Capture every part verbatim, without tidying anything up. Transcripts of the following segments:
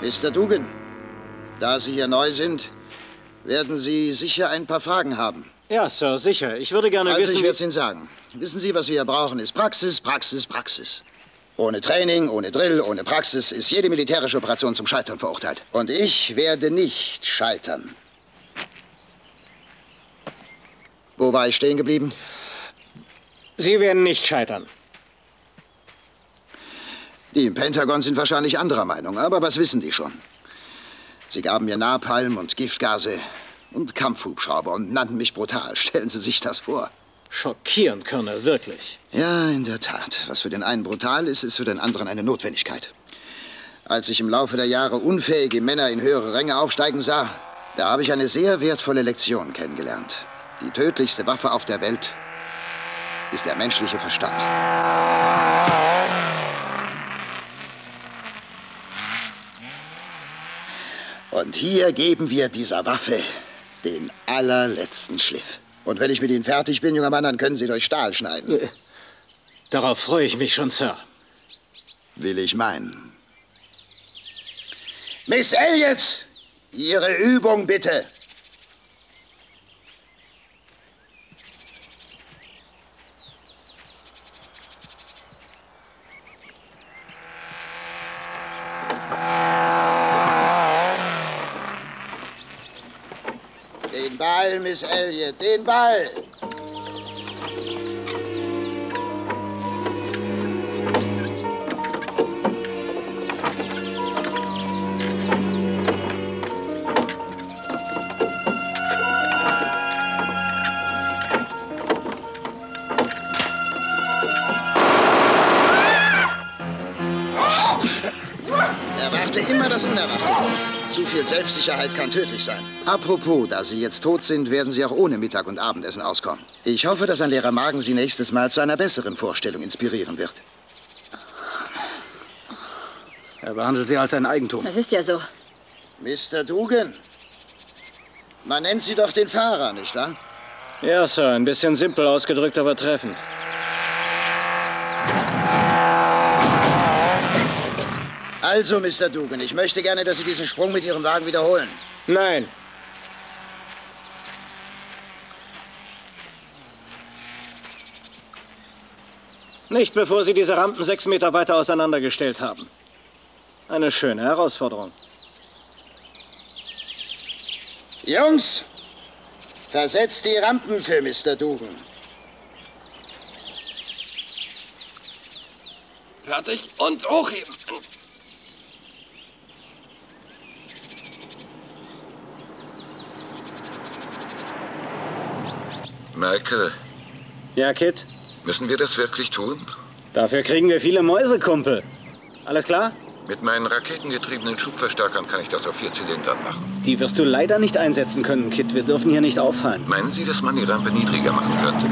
Mister Dugan, da Sie hier neu sind, werden Sie sicher ein paar Fragen haben. Ja, Sir, sicher. Ich würde gerne also wissen... Also ich werde es Ihnen sagen. Wissen Sie, was wir hier brauchen, ist Praxis, Praxis, Praxis. Ohne Training, ohne Drill, ohne Praxis ist jede militärische Operation zum Scheitern verurteilt. Und ich werde nicht scheitern. Wo war ich stehen geblieben? Sie werden nicht scheitern. Die im Pentagon sind wahrscheinlich anderer Meinung, aber was wissen die schon? Sie gaben mir Napalm und Giftgase und Kampfhubschrauber und nannten mich brutal. Stellen Sie sich das vor. Schockierend, Colonel, wirklich. Ja, in der Tat. Was für den einen brutal ist, ist für den anderen eine Notwendigkeit. Als ich im Laufe der Jahre unfähige Männer in höhere Ränge aufsteigen sah, da habe ich eine sehr wertvolle Lektion kennengelernt. Die tödlichste Waffe auf der Welt ist der menschliche Verstand. Und hier geben wir dieser Waffe den allerletzten Schliff. Und wenn ich mit Ihnen fertig bin, junger Mann, dann können Sie durch Stahl schneiden. Darauf freue ich mich schon, Sir. Will ich meinen. Miss Elliot, Ihre Übung bitte. Den Ball, Miss Elliot, den Ball! Erwarte immer das Unerwartete. Zu viel Selbstsicherheit kann tödlich sein. Apropos, da Sie jetzt tot sind, werden Sie auch ohne Mittag- und Abendessen auskommen. Ich hoffe, dass ein leerer Magen Sie nächstes Mal zu einer besseren Vorstellung inspirieren wird. Er behandelt Sie als ein Eigentum. Das ist ja so. Mister Dugan, man nennt Sie doch den Fahrer, nicht wahr? Ja, Sir, ein bisschen simpel ausgedrückt, aber treffend. Also, Mister Dugan, ich möchte gerne, dass Sie diesen Sprung mit Ihrem Wagen wiederholen. Nein. Nicht bevor Sie diese Rampen sechs Meter weiter auseinandergestellt haben. Eine schöne Herausforderung. Jungs, versetzt die Rampen für Mister Dugan. Fertig und hochheben. Michael. Ja, Kid? Müssen wir das wirklich tun? Dafür kriegen wir viele Mäuse, Kumpel. Alles klar? Mit meinen raketengetriebenen Schubverstärkern kann ich das auf vier Zylindern machen. Die wirst du leider nicht einsetzen können, Kid. Wir dürfen hier nicht auffallen. Meinen Sie, dass man die Rampe niedriger machen könnte?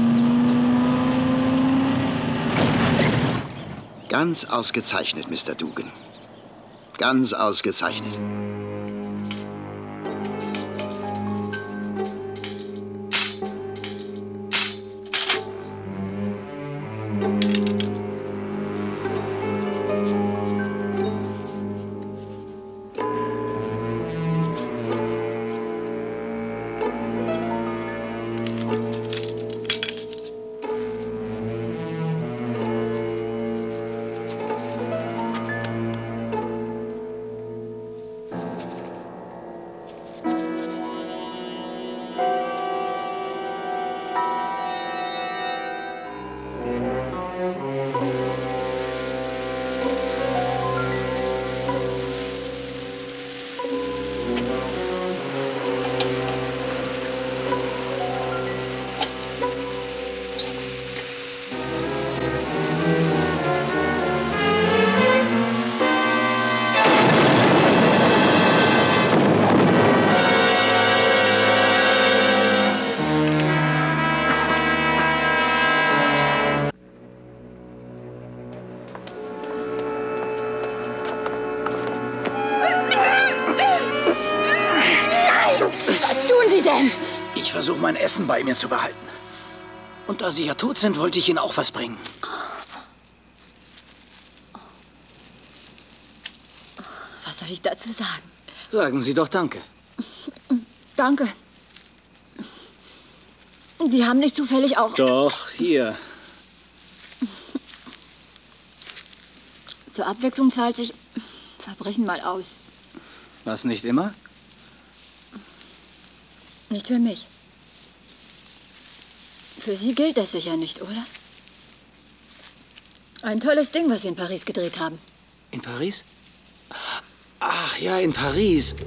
Ganz ausgezeichnet, Mister Dugan. Ganz ausgezeichnet. Ich versuche, mein Essen bei mir zu behalten. Und da Sie ja tot sind, wollte ich Ihnen auch was bringen. Was soll ich dazu sagen? Sagen Sie doch Danke. Danke. Sie haben nicht zufällig auch... Doch, hier. Zur Abwechslung zahlt sich Verbrechen mal aus. Was, nicht immer? Nicht für mich. Für Sie gilt das sicher nicht, oder? Ein tolles Ding, was Sie in Paris gedreht haben. In Paris? Ach ja, in Paris.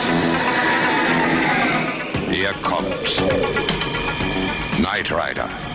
Er kommt. Knight Rider.